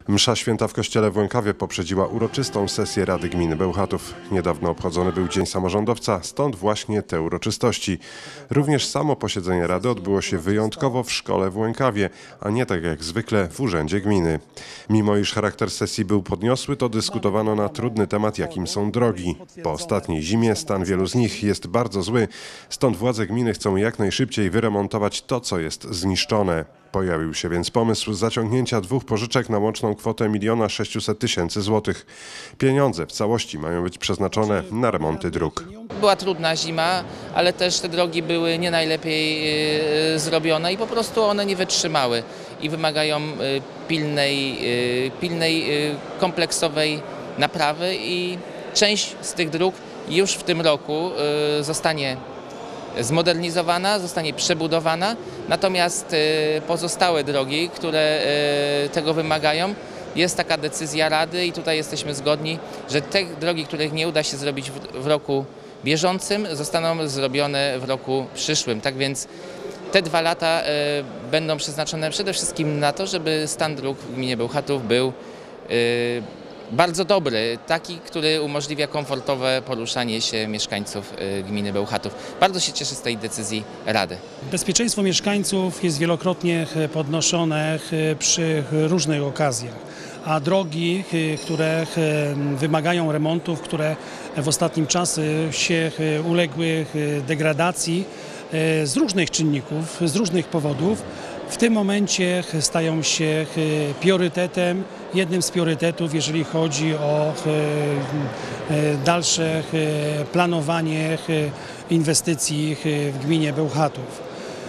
Msza święta w kościele w Łękawie poprzedziła uroczystą sesję Rady Gminy Bełchatów. Niedawno obchodzony był Dzień Samorządowca, stąd właśnie te uroczystości. Również samo posiedzenie Rady odbyło się wyjątkowo w szkole w Łękawie, a nie tak jak zwykle w urzędzie gminy. Mimo iż charakter sesji był podniosły, to dyskutowano na trudny temat, jakim są drogi. Po ostatniej zimie stan wielu z nich jest bardzo zły, stąd władze gminy chcą jak najszybciej wyremontować to, co jest zniszczone. Pojawił się więc pomysł zaciągnięcia 2 pożyczek na łączną kwotę 1 600 000 złotych. Pieniądze w całości mają być przeznaczone na remonty dróg. Była trudna zima, ale też te drogi były nie najlepiej zrobione i po prostu one nie wytrzymały i wymagają pilnej, kompleksowej naprawy i część z tych dróg już w tym roku zostanie zmodernizowana, zostanie przebudowana, natomiast pozostałe drogi, które tego wymagają, jest taka decyzja Rady i tutaj jesteśmy zgodni, że te drogi, których nie uda się zrobić w roku bieżącym, zostaną zrobione w roku przyszłym. Tak więc te 2 lata będą przeznaczone przede wszystkim na to, żeby stan dróg w gminie Bełchatów był bardzo dobry, taki, który umożliwia komfortowe poruszanie się mieszkańców gminy Bełchatów. Bardzo się cieszę z tej decyzji Rady. Bezpieczeństwo mieszkańców jest wielokrotnie podnoszone przy różnych okazjach, a drogi, które wymagają remontów, które w ostatnim czasie uległy degradacji z różnych czynników, z różnych powodów, w tym momencie stają się priorytetem, jednym z priorytetów, jeżeli chodzi o dalsze planowanie inwestycji w gminie Bełchatów.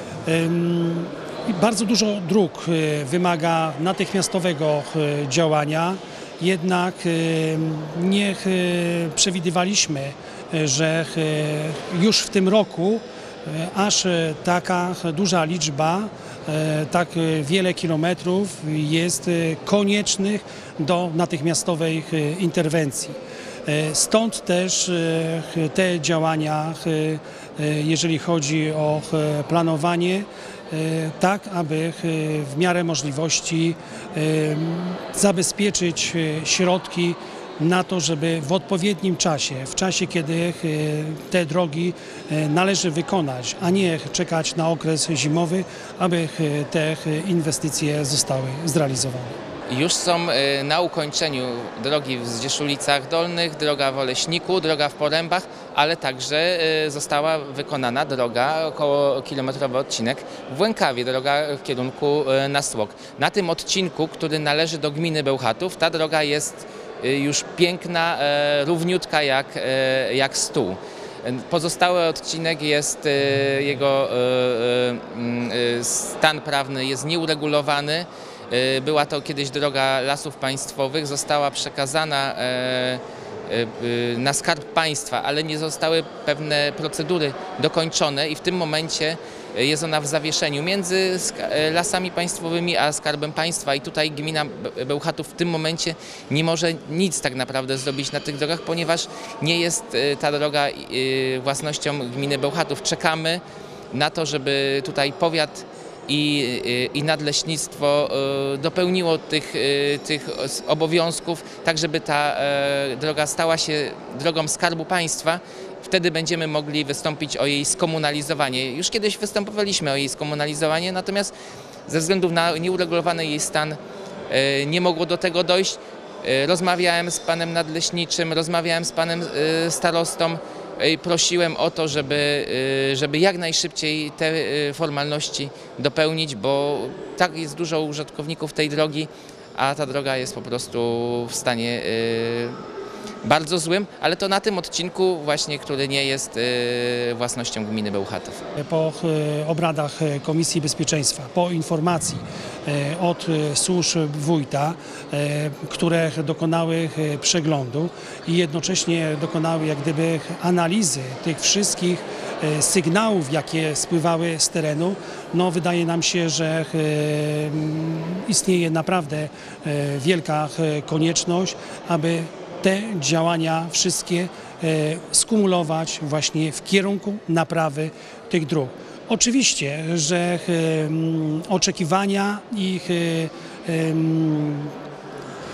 Bardzo dużo dróg wymaga natychmiastowego działania, jednak nie przewidywaliśmy, że już w tym roku aż taka duża liczba, tak wiele kilometrów jest koniecznych do natychmiastowej interwencji. Stąd też te działania, jeżeli chodzi o planowanie, tak aby w miarę możliwości zabezpieczyć środki na to, żeby w odpowiednim czasie, w czasie, kiedy te drogi należy wykonać, a nie czekać na okres zimowy, aby te inwestycje zostały zrealizowane. Już są na ukończeniu drogi w Zdzieszulicach Dolnych, droga w Oleśniku, droga w Porębach, ale także została wykonana droga, około kilometrowy odcinek w Łękawie, droga w kierunku na Słok. Na tym odcinku, który należy do gminy Bełchatów, ta droga jest już piękna, równiutka jak stół. Pozostały odcinek jest, jego stan prawny jest nieuregulowany. Była to kiedyś droga Lasów Państwowych, została przekazana na Skarb Państwa, ale nie zostały pewne procedury dokończone i w tym momencie jest ona w zawieszeniu między Lasami Państwowymi a Skarbem Państwa i tutaj gmina Bełchatów w tym momencie nie może nic tak naprawdę zrobić na tych drogach, ponieważ nie jest ta droga własnością gminy Bełchatów. Czekamy na to, żeby tutaj powiat i nadleśnictwo dopełniło tych obowiązków, tak żeby ta droga stała się drogą Skarbu Państwa. Wtedy będziemy mogli wystąpić o jej skomunalizowanie. Już kiedyś występowaliśmy o jej skomunalizowanie, natomiast ze względu na nieuregulowany jej stan nie mogło do tego dojść. Rozmawiałem z panem nadleśniczym, rozmawiałem z panem starostą. Prosiłem o to, żeby jak najszybciej te formalności dopełnić, bo tak jest dużo użytkowników tej drogi, a ta droga jest po prostu w stanie bardzo złym, ale to na tym odcinku właśnie, który nie jest własnością gminy Bełchatów. Po obradach Komisji Bezpieczeństwa, po informacji od służb wójta, które dokonały przeglądu i jednocześnie dokonały jak gdyby analizy tych wszystkich sygnałów, jakie spływały z terenu, no wydaje nam się, że istnieje naprawdę wielka konieczność, aby te działania wszystkie skumulować właśnie w kierunku naprawy tych dróg. Oczywiście, że oczekiwania ich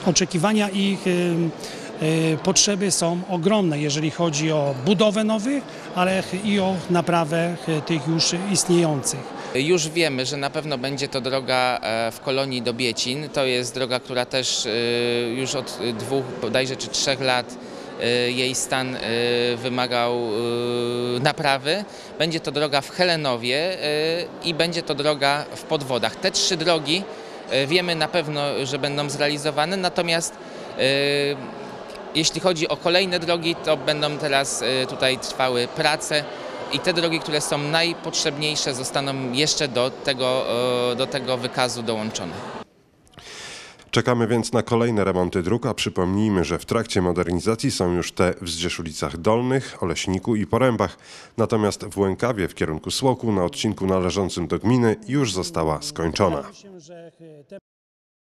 oczekiwania ich potrzeby są ogromne, jeżeli chodzi o budowę nowych, ale i o naprawę tych już istniejących. Już wiemy, że na pewno będzie to droga w Kolonii do Biecin. To jest droga, która też już od 2 bodajże czy 3 lat jej stan wymagał naprawy. Będzie to droga w Helenowie i będzie to droga w Podwodach. Te 3 drogi wiemy na pewno, że będą zrealizowane, natomiast jeśli chodzi o kolejne drogi, to będą teraz tutaj trwały prace i te drogi, które są najpotrzebniejsze, zostaną jeszcze do tego wykazu dołączone. Czekamy więc na kolejne remonty dróg, a przypomnijmy, że w trakcie modernizacji są już te wzdłuż ulicach Dolnych, Oleśniku i Porębach. Natomiast w Łękawie w kierunku Słoku na odcinku należącym do gminy już została skończona.